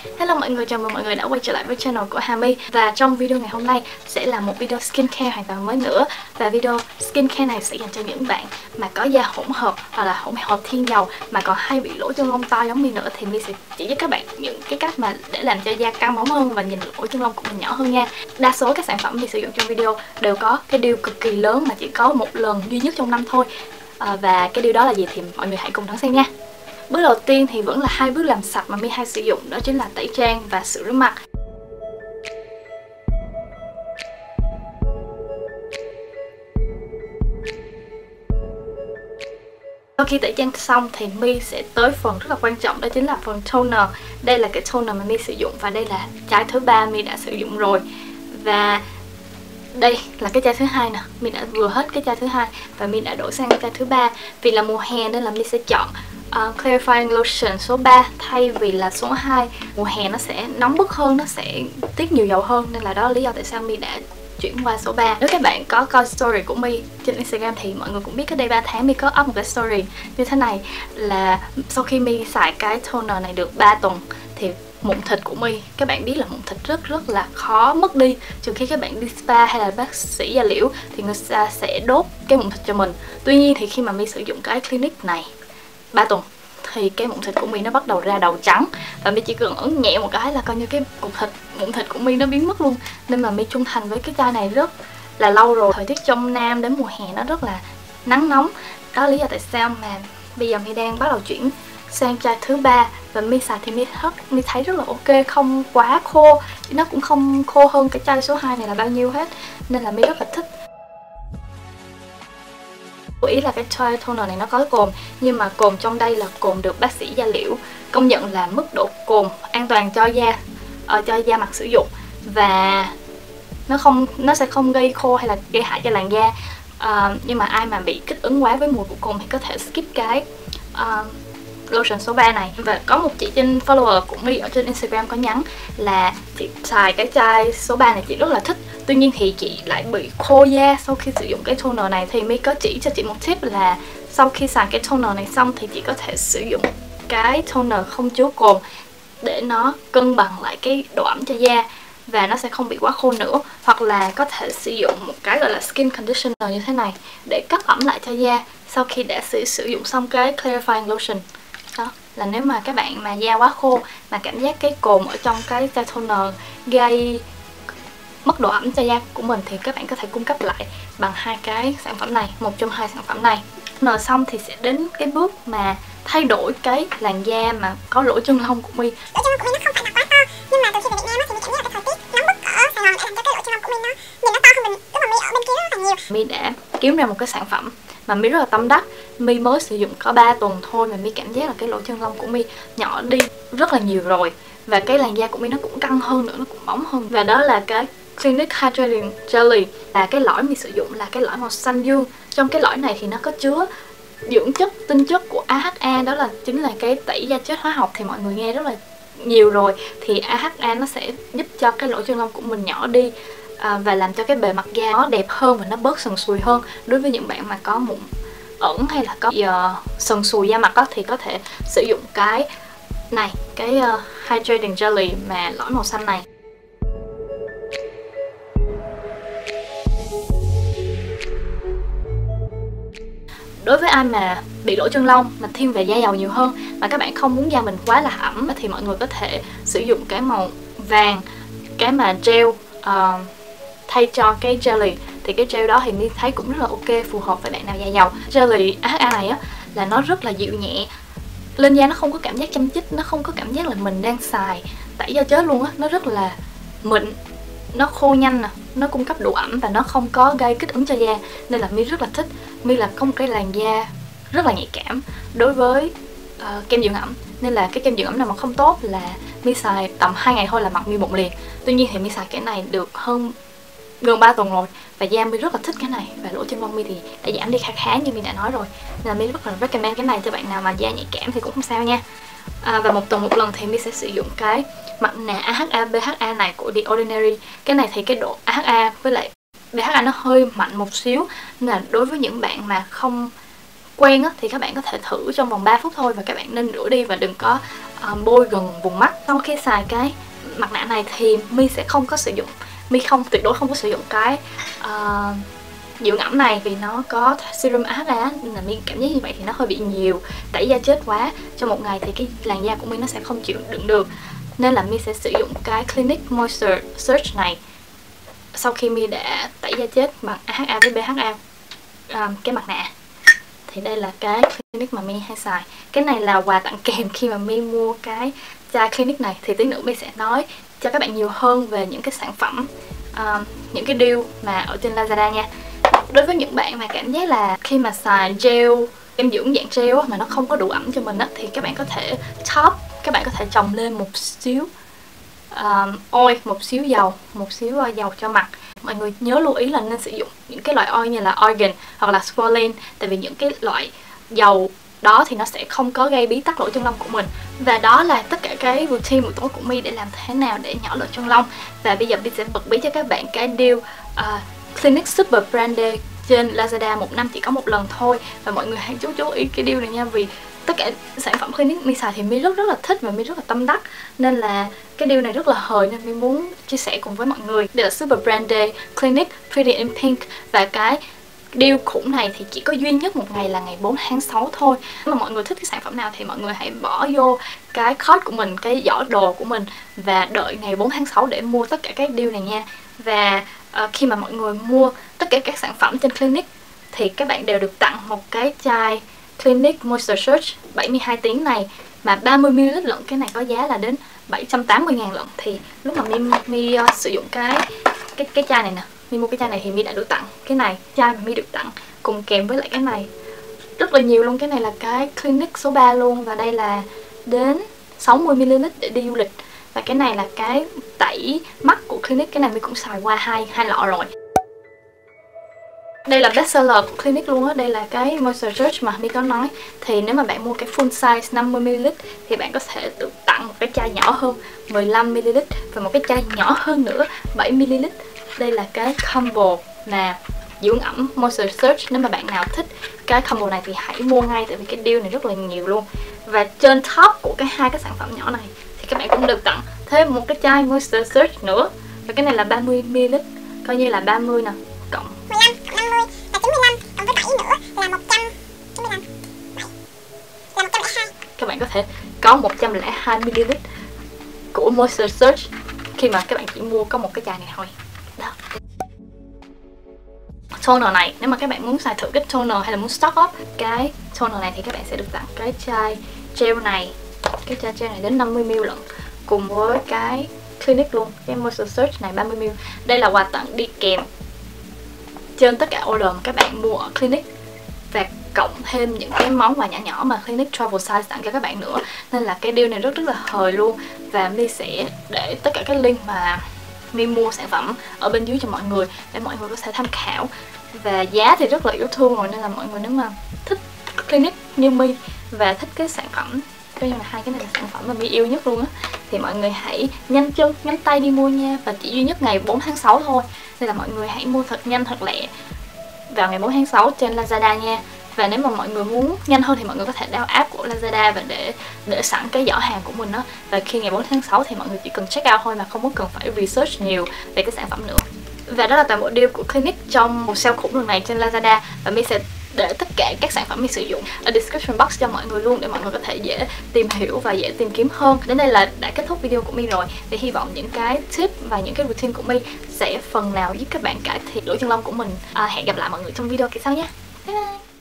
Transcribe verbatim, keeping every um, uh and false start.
Hello mọi người, chào mừng mọi người đã quay trở lại với channel của Hà My. Và trong video ngày hôm nay sẽ là một video skincare hoàn toàn mới nữa. Và video skincare này sẽ dành cho những bạn mà có da hỗn hợp hoặc là hỗn hợp thiên dầu mà còn hay bị lỗ chân lông to giống My nữa, thì My sẽ chỉ giúp các bạn những cái cách mà để làm cho da căng bóng hơn và nhìn lỗ chân lông của mình nhỏ hơn nha. Đa số các sản phẩm My sử dụng trong video đều có cái deal cực kỳ lớn mà chỉ có một lần duy nhất trong năm thôi. à, Và cái deal đó là gì thì mọi người hãy cùng đón xem nha. Bước đầu tiên thì vẫn là hai bước làm sạch mà My hay sử dụng, đó chính là tẩy trang và sữa rửa mặt. Sau khi tẩy trang xong thì My sẽ tới phần rất là quan trọng, đó chính là phần toner. Đây là cái toner mà My sử dụng và đây là chai thứ ba My đã sử dụng rồi. Và đây là cái chai thứ hai nè, My đã vừa hết cái chai thứ hai và My đã đổi sang cái chai thứ ba. Vì là mùa hè nên là My sẽ chọn Uh, Clarifying Lotion số ba thay vì là số hai. Mùa hè nó sẽ nóng bức hơn, nó sẽ tiết nhiều dầu hơn, nên là đó là lý do tại sao My đã chuyển qua số ba. Nếu các bạn có coi story của My trên Instagram thì mọi người cũng biết cách đây ba tháng My có up một cái story như thế này, là sau khi My xài cái toner này được ba tuần thì mụn thịt của My, các bạn biết là mụn thịt rất rất là khó mất đi, trừ khi các bạn đi spa hay là bác sĩ da liễu thì người ta sẽ đốt cái mụn thịt cho mình. Tuy nhiên thì khi mà My sử dụng cái clinic này ba tuần thì cái mụn thịt của My nó bắt đầu ra đầu trắng, và My chỉ cần ấn nhẹ một cái là coi như cái cục thịt mụn thịt của My nó biến mất luôn. Nên mà My trung thành với cái chai này rất là lâu rồi. Thời tiết trong Nam đến mùa hè nó rất là nắng nóng, đó là lý do tại sao mà bây giờ My đang bắt đầu chuyển sang chai thứ ba. Và My xài thì My, My thấy rất là ok, không quá khô, nó cũng không khô hơn cái chai số hai này là bao nhiêu hết, nên là My rất là thích. Ý là cái chai toner này nó có cồn, nhưng mà cồn trong đây là cồn được bác sĩ da liễu công nhận là mức độ cồn an toàn cho da, uh, cho da mặt sử dụng, và nó không nó sẽ không gây khô hay là gây hại cho làn da. Uh, nhưng mà ai mà bị kích ứng quá với mùi của cồn thì có thể skip cái uh, lotion số ba này. Và có một chị trên follower của My ở trên Instagram có nhắn là chị xài cái chai số ba này chị rất là thích, tuy nhiên thì chị lại bị khô da sau khi sử dụng cái toner này. Thì My có chỉ cho chị một tip là sau khi xài cái toner này xong thì chị có thể sử dụng cái toner không chứa cồn để nó cân bằng lại cái độ ẩm cho da và nó sẽ không bị quá khô nữa. Hoặc là có thể sử dụng một cái gọi là skin conditioner như thế này để cắt ẩm lại cho da sau khi đã sử, sử dụng xong cái clarifying lotion. Đó là nếu mà các bạn mà da quá khô mà cảm giác cái cồn ở trong cái chai toner gây mất độ ẩm cho da của mình thì các bạn có thể cung cấp lại bằng hai cái sản phẩm này, một trong hai sản phẩm này. Nờ xong thì sẽ đến cái bước mà thay đổi cái làn da mà có lỗ chân lông của My. Lỗ chân lông của My nó không phải là quá to, nhưng mà từ khi về Việt Nam thì My cảm giác là cái thời tiết nóng bức ở Sài Gòn đã làm cho cái lỗ chân lông của My nó nhìn nó to hơn mình lúc mà My ở bên kia rất là nhiều. My đã kiếm ra một cái sản phẩm mà My rất là tâm đắc. My mới sử dụng có ba tuần thôi mà My cảm giác là cái lỗ chân lông của My nhỏ đi rất là nhiều rồi, và cái làn da của My nó cũng căng hơn nữa, nó cũng bóng hơn. Và đó là cái Clinic Hydrating Jelly, là cái lõi mình sử dụng là cái lõi màu xanh dương. Trong cái lõi này thì nó có chứa dưỡng chất, tinh chất của a hát a, đó là chính là cái tẩy da chết hóa học thì mọi người nghe rất là nhiều rồi. Thì a hát a nó sẽ giúp cho cái lỗ chân lông của mình nhỏ đi à, và làm cho cái bề mặt da nó đẹp hơn và nó bớt sần sùi hơn. Đối với những bạn mà có mụn ẩn hay là có uh, sần sùi da mặt đó, thì có thể sử dụng cái này, cái uh, Hydrating Jelly mà lõi màu xanh này. Đối với ai mà bị lỗ chân lông mà thiên về da dầu nhiều hơn mà các bạn không muốn da mình quá là ẩm thì mọi người có thể sử dụng cái màu vàng, cái mà gel uh, thay cho cái jelly. Thì cái gel đó thì My thấy cũng rất là ok, phù hợp với bạn nào da dầu. Jelly a hát a này á là nó rất là dịu nhẹ lên da, nó không có cảm giác châm chích, nó không có cảm giác là mình đang xài tẩy da chết luôn á, nó rất là mịn, nó khô nhanh nè, nó cung cấp độ ẩm và nó không có gây kích ứng cho da, nên là My rất là thích. My là có một cái làn da rất là nhạy cảm đối với uh, kem dưỡng ẩm, nên là cái kem dưỡng ẩm nào mà không tốt là My xài tầm hai ngày thôi là mặt My mụn liền. Tuy nhiên thì My xài cái này được hơn gần ba tuần rồi và da My rất là thích cái này, và lỗ chân lông My thì đã giảm đi khá khá như My đã nói rồi, nên là My rất là recommend cái này cho bạn nào mà da nhạy cảm thì cũng không sao nha. À, và một tuần một lần thì My sẽ sử dụng cái mặt nạ a hát a bê hát a này của The Ordinary. Cái này thì cái độ a hát a với lại bê hát a nó hơi mạnh một xíu, nên là đối với những bạn mà không quen á, thì các bạn có thể thử trong vòng ba phút thôi, và các bạn nên rửa đi và đừng có uh, bôi gần vùng mắt. Sau khi xài cái mặt nạ này thì My sẽ không có sử dụng, My không tuyệt đối không có sử dụng cái uh, dưỡng ẩm này vì nó có serum a hát a nên là My cảm giác như vậy thì nó hơi bị nhiều, tẩy da chết quá. Trong một ngày thì cái làn da của My nó sẽ không chịu đựng được, nên là My sẽ sử dụng cái Clinique Moisture Surge này sau khi My đã tẩy da chết bằng a hát a với bê hát a um, cái mặt nạ. Thì đây là cái Clinique mà My hay xài. Cái này là quà tặng kèm khi mà My mua cái chai Clinique này. Thì tí nữa My sẽ nói cho các bạn nhiều hơn về những cái sản phẩm, um, những cái deal mà ở trên Lazada nha. Đối với những bạn mà cảm giác là khi mà xài gel, kem dưỡng dạng gel mà nó không có đủ ẩm cho mình á, thì các bạn có thể top, các bạn có thể trồng lên một xíu um, oil, một xíu dầu, một xíu uh, dầu cho mặt. Mọi người nhớ lưu ý là nên sử dụng những cái loại oil như là Organ hoặc là Squalane, tại vì những cái loại dầu đó thì nó sẽ không có gây bí tắc lỗ chân lông của mình. Và đó là tất cả cái routine buổi tối của My để làm thế nào để nhỏ lỗ chân lông. Và bây giờ My sẽ bật bí cho các bạn cái deal uh, Clinique Super Brand Day trên Lazada, một năm chỉ có một lần thôi. Và mọi người hãy chú chú ý cái deal này nha, vì tất cả sản phẩm Clinique My xài thì My rất rất là thích và My rất là tâm đắc, nên là cái deal này rất là hời nên My muốn chia sẻ cùng với mọi người. Đây là Super Brand Day Clinique Pretty in Pink, và cái deal khủng này thì chỉ có duy nhất một ngày là ngày bốn tháng sáu thôi. Nếu mà mọi người thích cái sản phẩm nào thì mọi người hãy bỏ vô cái cart của mình, cái giỏ đồ của mình, và đợi ngày bốn tháng sáu để mua tất cả các deal này nha. Và uh, khi mà mọi người mua tất cả các sản phẩm trên Clinique thì các bạn đều được tặng một cái chai Clinique Moisture Surge bảy mươi hai tiếng này mà ba mươi mi li lít lận. Cái này có giá là đến bảy trăm tám mươi ngàn lận. Thì lúc mà My, My uh, sử dụng cái cái cái chai này nè, My mua cái chai này thì My đã được tặng cái này, chai mà My được tặng cùng kèm với lại cái này rất là nhiều luôn. Cái này là cái Clinique số ba luôn, và đây là đến sáu mươi mi li lít để đi du lịch. Và cái này là cái tẩy mắt của Clinique, cái này My cũng xài qua hai hai lọ rồi. Đây là best seller của Clinique luôn á, đây là cái Moisture Surge mà My có nói. Thì nếu mà bạn mua cái full size năm mươi mi li lít thì bạn có thể được tặng một cái chai nhỏ hơn mười lăm mi li lít và một cái chai nhỏ hơn nữa bảy mi li lít. Đây là cái combo là dưỡng ẩm Moisture Surge. Nếu mà bạn nào thích cái combo này thì hãy mua ngay, tại vì cái deal này rất là nhiều luôn. Và trên top của cái hai cái sản phẩm nhỏ này thì các bạn cũng được tặng thêm một cái chai Moisture Surge nữa. Và cái này là ba mươi mi li lít, coi như là ba mươi nè, cộng mười lăm, cộng năm mươi là chín mươi lăm, cộng với bảy nữa là một trăm chín mươi lăm. Là một trăm lẻ hai. Các bạn có thể có một trăm lẻ hai mi li lít của Moisture Surge khi mà các bạn chỉ mua có một cái chai này thôi. Đó. Toner này, nếu mà các bạn muốn xài thử cái toner hay là muốn stock up cái toner này thì các bạn sẽ được tặng cái chai gel này. Cái chai gel này đến năm mươi mi li lít lận, cùng với cái Clinique luôn, cái Moisture Surge này ba mươi mi li lít. Đây là quà tặng đi kèm trên tất cả order mà các bạn mua ở Clinique, và cộng thêm những cái món quà nhỏ nhỏ mà Clinique Travel Size tặng cho các bạn nữa. Nên là cái deal này rất rất là hời luôn. Và My sẽ để tất cả các link mà My mua sản phẩm ở bên dưới cho mọi người để mọi người có thể tham khảo. Và giá thì rất là yêu thương rồi, nên là mọi người nếu mà thích Clinique như My và thích cái sản phẩm, coi như là hai cái này là sản phẩm mà My yêu nhất luôn á, thì mọi người hãy nhanh chân, nhanh tay đi mua nha. Và chỉ duy nhất ngày bốn tháng sáu thôi, nên là mọi người hãy mua thật nhanh, thật lẹ vào ngày bốn tháng sáu trên Lazada nha. Và nếu mà mọi người muốn nhanh hơn thì mọi người có thể download app của Lazada và để để sẵn cái giỏ hàng của mình đó. Và khi ngày bốn tháng sáu thì mọi người chỉ cần check out thôi, mà không có cần phải research nhiều về cái sản phẩm nữa. Và đó là toàn bộ deal của Clinique trong một sale khủng lần này trên Lazada. Và My sẽ để tất cả các sản phẩm mình sử dụng ở description box cho mọi người luôn, để mọi người có thể dễ tìm hiểu và dễ tìm kiếm hơn. Đến đây là đã kết thúc video của My rồi. Thì hy vọng những cái tip và những cái routine của My sẽ phần nào giúp các bạn cải thiện lỗ chân lông của mình. À, hẹn gặp lại mọi người trong video kỳ sau nhé. Bye bye.